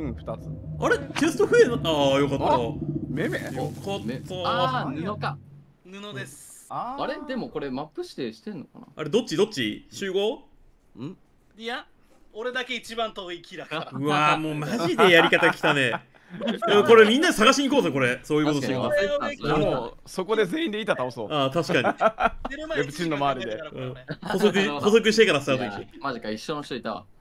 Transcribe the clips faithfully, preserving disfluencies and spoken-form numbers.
うんふたつ。 あれチェスト増えな、ああよかった。 めめ。 よかった。 ああ布か。 布です。 あれでもこれマップ指定してんのかな。 あれどっちどっち集合？ ん？いや俺だけ一番遠いキラか。 うわーもうマジでやり方きたね。これみんなで探しに行こうぜこれ。そういうことしてるからもうそこで全員で板倒そう。 ああ確かに。 レプチンの周りで補足補足してからスタート。 マジか一緒の人いたわ。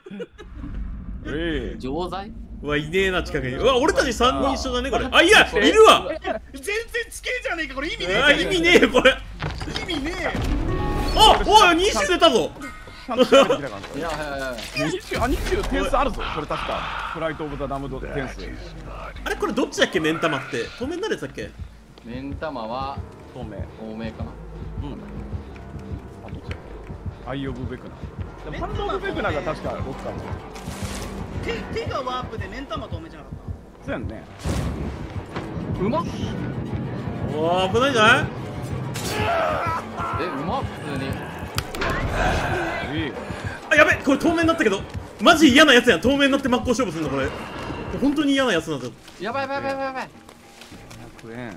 ええ。 錠剤？ うわいねえな近くに。うわ俺たち三人一緒だねこれ。あいやいるわ。 全然地形じゃねえかこれ意味ねえ。 あ意味ねえよこれ。 意味ねえよ。 あおいに周出たぞ。 いやいやいやにじゅうあにじゅう点数あるぞこれ確かフライトオブザダムド点数。 あれこれどっちだっけ目ん玉って透明になるやつだっけ？ 目ん玉は透明透明かな。 うんあどっちだっけアイオブベクナでもハンドオブベクナが確かどっか手手がワープで目ん玉透明じゃなかった。 そうやんね。 うまっ。 おお危ないんじゃない？ えうまっ普通に。 あやべこれ透明になったけどマジ嫌なやつやん。透明になって真っ向勝負するのこれ。本当に嫌なやつなんだよ。 やばいやばいやばいやばい。 ひゃくえん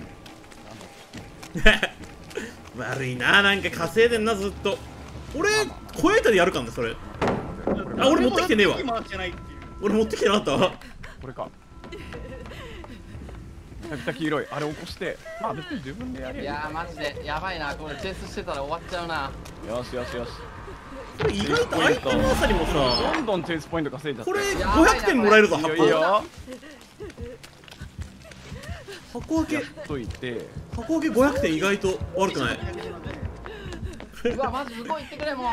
悪いななんか稼いでんなずっと。俺小エタでやるかんねそれ。あ俺持ってきてねえわ。俺持ってきてなかったわ。 これかめちゃくちゃ黄色いあれ起こしてまあ別に自分でやれ。 いやーマジでやばいなこれチェイスしてたら終わっちゃうな。 よしよしよし。 これ意外と相手の朝にもさどんどんチェイスポイント稼いじゃってこれごひゃくてんもらえるぞ。箱いいよ箱開けといて箱開けごひゃくてん意外と悪くない。 うわマジ向こう行ってくれもう。 あ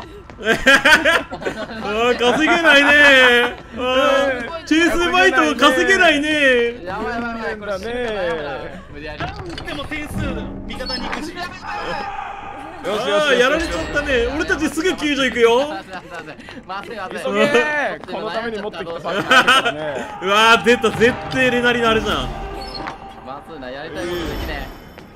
ー稼げないねー。あーチェイスバイト稼げないねー。 やばいやばいやばいこれね。無理やり。 でも点数味方に行くし。 ああやられちゃったね。俺たちすぐ救助行くよ。 まずいまずい。 急げこのために持ってきたパックだからね。 うわー出た絶対レナリのあれじゃん。 まずいなやりたいことできね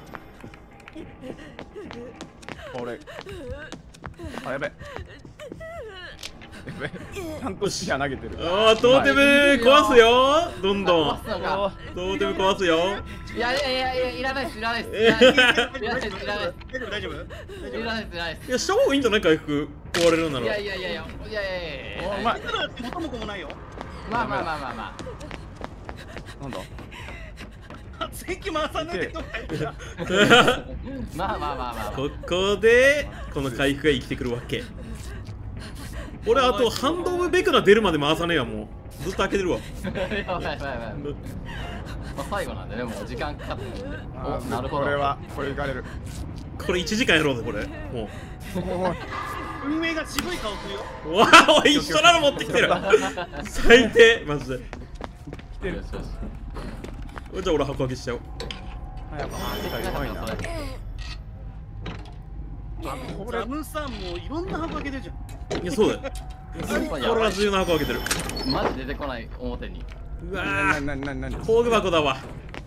え。これあやべやべちゃんと視野投げてる。 ああトーテム壊すよどんどん。トーテム壊すよ。 いやいやいやいやいらないですいらないですいらないですいらないですいらないです大丈夫大丈夫いらないですいらないです。 いやした方がいいんじゃない回復壊れるなら。 いやいやいやいやいやいやいやお前元も子もないよ。 まあまあまあまあまあなんだ発電機回さないでとか言ってた。 まあまあまあまあここでこの回復が生きてくるわけ。俺あとハンドオブベクナ出るまで回さねえやもうずっと開けてるわ。 やばいやばいやばい。まあ最後なんでねもう時間かかってる。おなるほど。 これはこれいかれる。 これいちじかんやろうぜこれも運営が渋い顔するよ。 う。わあおい一緒なの持ってきてる。最低マジで。 来てる。 よしよし。 じゃあ俺箱開けしちゃおう。 あやっぱ手が弱いな。 ラムさんもいろんな箱開けてるじゃん。 いやそうだよ。これは重要な箱開けてる。 マジ出てこない表に。 うわなーなななな工具箱だわ。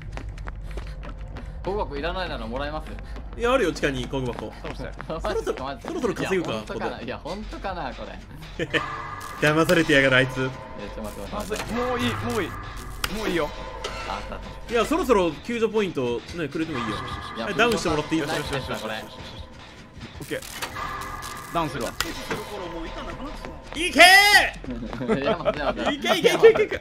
工具箱いらないならもらえます。 いやあるよ地下に工具箱。 そろそろそろそろ稼ぐか本当かな。いや本当かなこれ。 騙されてやがるあいつ。 いやちょっと待って待って。 もういいもういいもういいよ。 あったあった。 いやそろそろ救助ポイントねくれてもいいよ。ダウンしてもらっていいよ。 これ。 オッケーダウンするわ。 その頃もう板なくなってた。 いけー。 いや待って待っていけいけいけいけいけ。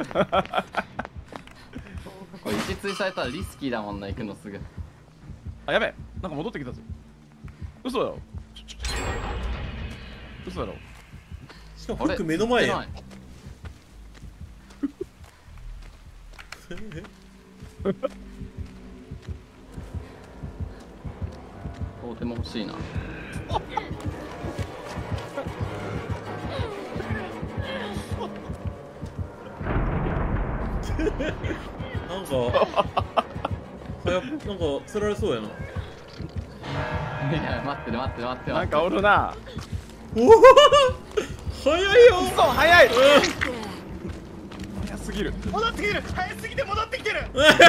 これ一追されたらリスキーだもんな行くのすぐ。 あやべなんか戻ってきたぞ。嘘だろ嘘だろ。 しかもフック目の前や。 とても欲しいな。 なんか早くなんか釣られそうやな。 いや待ってる待ってる待ってる。 なんかおるな。 おお早いよ。 そう早い。早すぎる。 戻ってきてる。早すぎて戻ってきてる。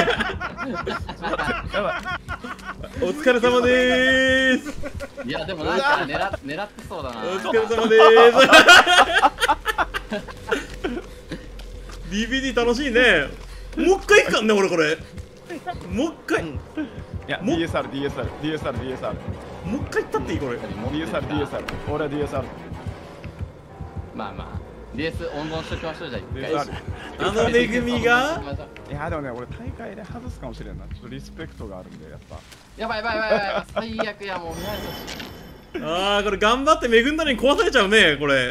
やばい。 お疲れ様でーす。 いやでもなんか狙っ狙ってそうだな。 お疲れ様でーす。 ディーブイディー 楽しいね。もう一回行くかんね俺これ。もう一回、 いや、 もディーエスアール、ディーエスアール、ディーエスアール、ディーエスアール。 もう一回行ったっていいこれ。 ディーエスアール、ディーエスアール。俺は ディーエスアール。 まあまあ ディーエス 温存しときましょう。じゃあ一回ディーエスアール。 あの恵みがいや、でもね、俺大会で外すかもしれんな。ちょっとリスペクトがあるんで、やっぱ。 やばいやばいやばいやばい、最悪や。もう見られたし。 あーこれ頑張って恵んだのに壊されちゃうねこれ。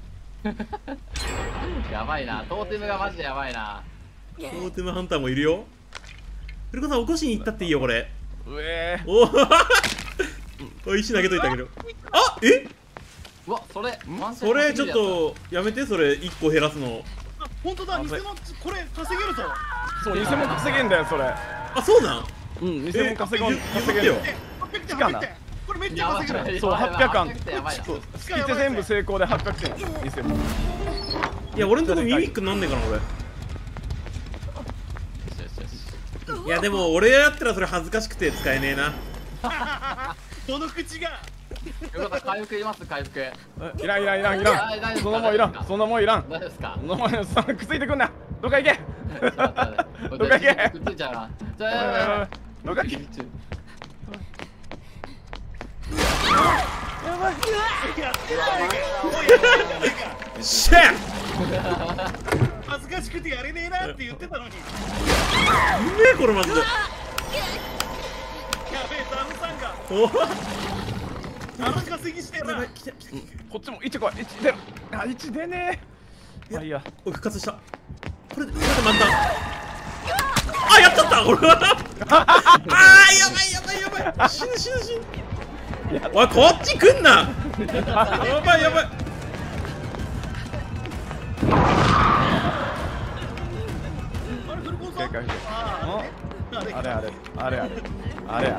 やばいな、トーテムがマジでやばいな。 トーテムハンターもいるよ。古子さん起こしに行ったっていいよこれ。 うえー。 おお石投げといてあげる。あえうわ、それそれちょっとやめて。それいっこ減らすの。 あ、本当だ、偽物これ稼げるぞ。 そう、偽物稼げんだよ、それ。 あそうなん。 うん、偽物稼げん、 え稼げんよ。 はっぴゃくてん、 しかなはっぴゃくてん。これめっちゃ稼げる。 そう、はっぴゃくあん。 やばいな。 そう、スキテ全部成功ではっぴゃくてん。偽物。 いや俺んとこミミックなんねえかなこれ。 よしよしよし。 いやでも俺やったらそれ恥ずかしくて使えねえな。 どの口が。 よかった、回復いります。回復。 いらんいらんいらんいらあ大丈夫ん。そのもんいらん。そのもんいらん。 大丈夫ですか。 そのもん、そのくっついてくんな。どっか行け。 どっかどっか行け。 くっついちゃうな。じゃあどっか行け。 シェッ恥ずかしくてやれねえなって言ってたのに。 うめえこれマジで。 やべえ、ダムさんがお荒稼ぎしてるな。 こっちもいち来い。いち出る。あ、いち出ねえ。まあいいや。 おい復活した。これでこれで満タン。あやっちゃった俺は。あーやばいやばいやばい。死ぬ死ぬ死ぬ。おいこっち来んな。やばいやばい。 あれ、フルコンさん。 警戒して。 ああれあれあれあれあれあれあれ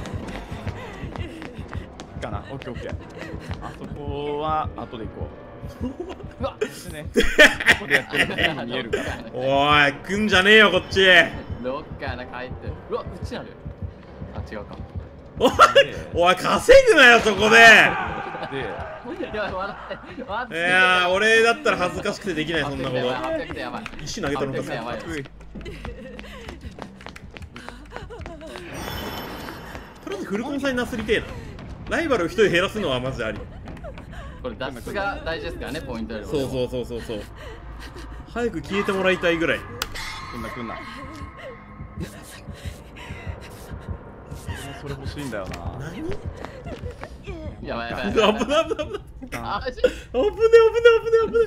かな。オッケーオッケー。あそこは後で行こう。 うわでね、ここでやってるのに見えるから。 おい来んじゃねえよこっち。 どっかな帰ってる。うわ、うちなる。あ、違うか。 おいおい稼ぐなよそこで。 で、 いや、笑って笑っていやー俺だったら恥ずかしくてできないそんなこはっぴゃくてんやばい。 と。石投げたのか。 はっぴゃくてんやばい。 うい。 とりあえずフルコンサになすりてえな。ライバルを一人減らすのはマジであり。 これ脱出が大事ですからね、ポイントよりも。 そうそうそうそうそう。早く消えてもらいたいぐらい。 来んな来んな。それ欲しいんだよな。 何？ やばいやばい危ないやばい。 危ない危ない。 あ、マジ危ねえ危ねえ危ねえ危ね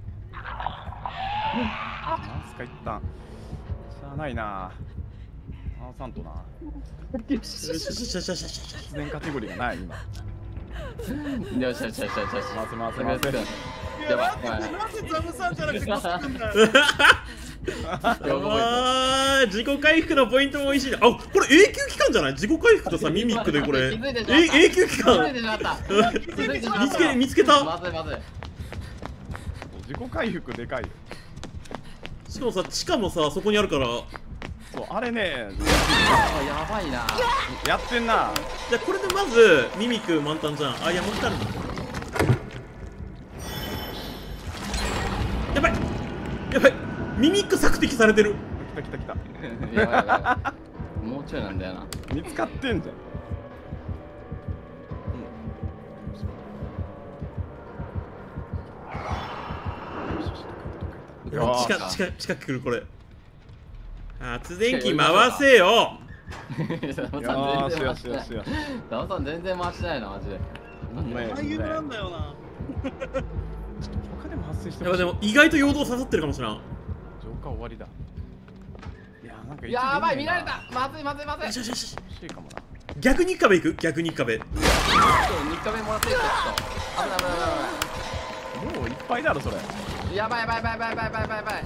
なんすか一旦。しゃあないな。あさんとな。 え。よしよしよしよしよしよし。 自然カテゴリーがない今。 よしよしよしよしよし。 回せ回せ回せ。 いや、なんでなんでザムさんじゃなくてコスくんだよ。 あー自己回復のポイントも美味しいな。あこれ永久期間じゃない？自己回復とさミミックでこれ。 気づいてしまったえ永久期気づい間。 てしまった。 見つけ見つけた。 まずいまずい。 自己回復でかいよ。 しかもさ地下もさそこにあるから。 そうあれね、 あ、やばいな。 やってんな。 じゃあこれでまずミミック満タンじゃん。あいやもう一回あるな。やばいやばいミミック索敵されてる。 来た来た来た。 やばいやばいやばい。もうちょいなんだよな。 見つかってんじゃん。 いやよし近近近く来るこれ。発電機回せよ。 よーしよしよしよし。 ダムさん全然回してないな、マジで。 大変なんだよな。 他でも発生してやばいでほしい。 も意外と陽動刺さってるかもしれん。 浄化終わりだ。いやなんか一やばい、見られよた。まずいまずいまずい。 よしよしよし。 欲しいかもな。 逆に壁行く逆に壁。 ちょっとにかめもらっていいですか。ちょっと危ない危ない危ない。 もういっぱいだろそれ。 やばいやばいやばいやばいやばいやばいやばいやばい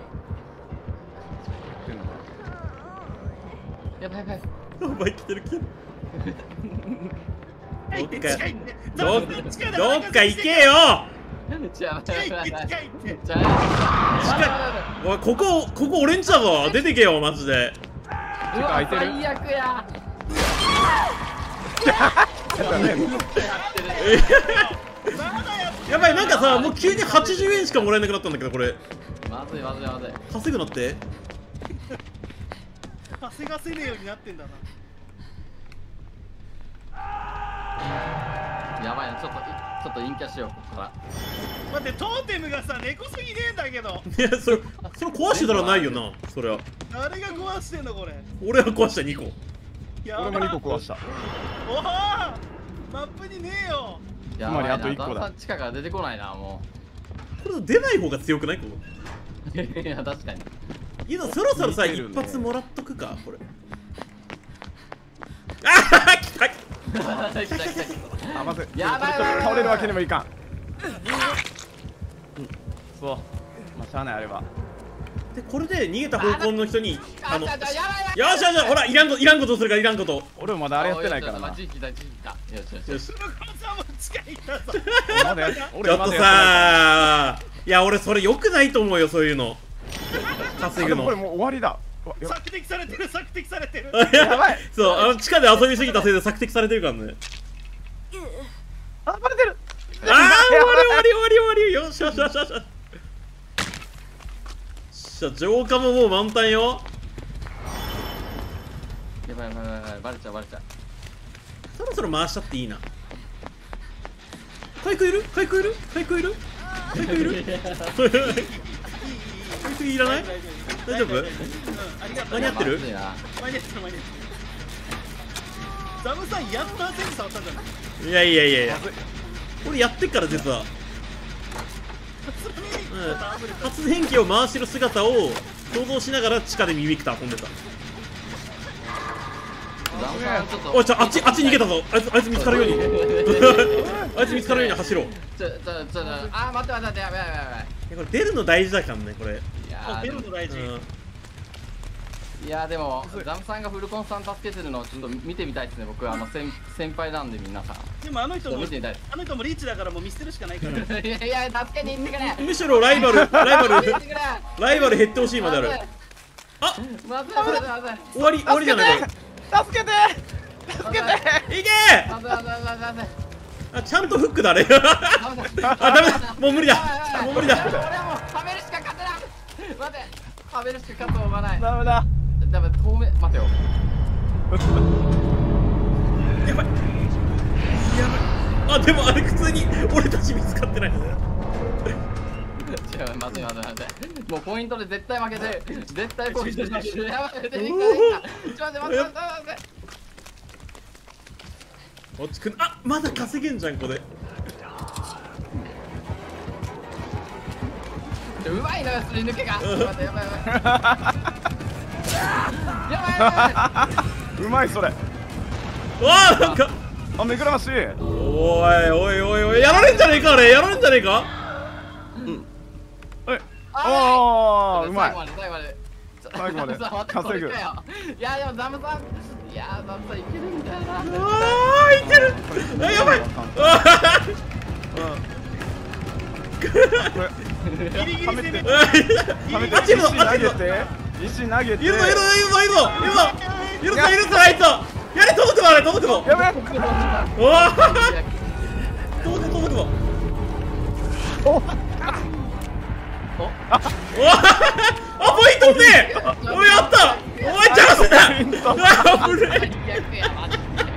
やばいやばい。 お前来てる来てる。どっか近いってどっどっか行けよ。 やばい近いやばいやばい。 って近いって。 じゃあおいここここ俺んちだぞ。出てけよマジで。 うわ空いてる最悪や。 やばいなんかさもう急にはちじゅうえんしかもらえなくなったんだけどこれ。 まずいまずいまずい。 稼ぐなって。 稼がせねえようになってんだな。 やばいな、ちょっといちょっと陰キャしよう、ここから。 待って、トーテムがさ、猫すぎねえんだけど。 いや、それそれ壊してたらないよな、それは。 誰が壊してんのこれ。 俺は壊したにこ。 や俺もにこ壊した。 おおマップにねえよ。 やつまりあといっこだダンさん地下から出てこないな、もこれ出ない方が強くないここ。 う。いや、確かに。 いや、そろそろさ、 似てるね一発もらっとくか、これ。ああ、来た。 来た来た来た。 あ、まずい。 やばいやばいやばい倒れるわけにもいかん。そう。まあ、しゃあないあれば。 で、これで逃げた方向の人に、あの、よあ、ちょちょやばいしよしよし、ほら、いらんこと、いらんことするから、いらんこと。 俺もまだあれやってないからな。 地域だ、地域だ。よしよしよし。 よし。 黒川さんも近いんだぞ。 まだやち俺ょっとまだやさー、いや、俺それ良くないと思うよ、そういうの。稼ぐの。 ってない。あでもこれもう終わりだ。うわやばい索敵されてる、索敵されてる。 やばい。そう、あの地下で遊びすぎたせいで索敵されてるからね。 あ、バレてる。 あー、終わり終わり終わり終わり。よしよしよしよし。よっしゃ、浄化ももう満タンよ。 やばいやばいやばいやばい、バレちゃうバレちゃう。 そろそろ回しちゃっていいな。回復いる回復いる回復いる回復いる回復いらない大丈夫うん、ありがとう。 間に合ってるまずいな。 間に合ってる、間に合ってる。ザムさん、やっと全部触ったんじゃない。 いやいやいやいや。俺やってっから実は。うん発電機を回してる姿を想像しながら地下でミミクター飛んでた。 ザムさんちょっと。 おい、ちょ、あっちあっち逃げたぞ。あいつあいつ見つかるようにあいつ見つかるように走ろう。いちょちょちょちょ、あ、待って待って待って、やばいやばいやばい。 や、これ出るの大事だからね、これ。 いやあ、 ー出るの大事。 うんいやーでもザムさんがフルコンさん助けてるのをちょっと見てみたいですね。僕あの先先輩なんで皆さん。 でもあの人も見てみたい。 あの人もリーチだからもう見捨てるしかないから。 いやいや、助けに行ってくれ。 むしろライバルライバル行ってくれ。 ライバル減ってほしいまである。あ、 まずいまずいまずい。 終わり終わりじゃないこ助けて助けてれ。いけまずいまずいまずいまずい。 ー。あ、ちゃんとフックだあれ。あ、ダメだ。もう無理だ。もう無理だ。 俺はもう食べるしか勝てない。待て、食べるしか勝つ方がない。 ダメだ。 ダメ、透明、待てよ。 やばい。やばい。あ、でもあれ普通に俺たち見つかってない。 違う、待て待て待て。もうポイントで絶対負けてる。絶対ポイントで負けてる。やばい、出てきた出てきた。ちょっと待って待って待って待って。 落ちくん、あ、まだ稼げんじゃんこれ。 うまいのよ、すり抜けが。待って、やばいやばい。やばいやばい。 うまいそれ。 わあ、なんか。 あ、めぐらましい。 おいおいおいおい、やられんじゃねえかあれ、やられんじゃねえか。 え、ああ、うまい。 最後まで最後まで。 最後までザムさん稼ぐこれかよ。いやでもザムさん、いやザムさんいけるんだよな。 ああ、いける。あ、やばい。あギリギリ攻めて。 あ、 はめてあっちいるぞ石投げて石投げているぞいるぞいるぞいるぞいるぞいるぞいるぞあいつ。やれ、届くぞあれ、届くぞ。 やべえおお、届く届くぞ。 おおあ、ポイントねえ。おい、やった。お前チャンスだ。うわ、危ない。 最悪やマジ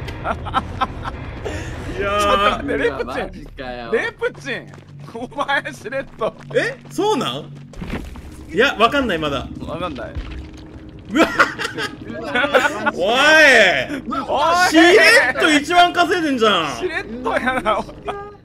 いやちょっと待ってで。 レプチマジかよ。 ンレプチンお前しれっとえ、そうなん？いや、わかんないまだ。 わかんないうわ、おい、 おいしれっと一番稼いでんじゃん。 しれっとやな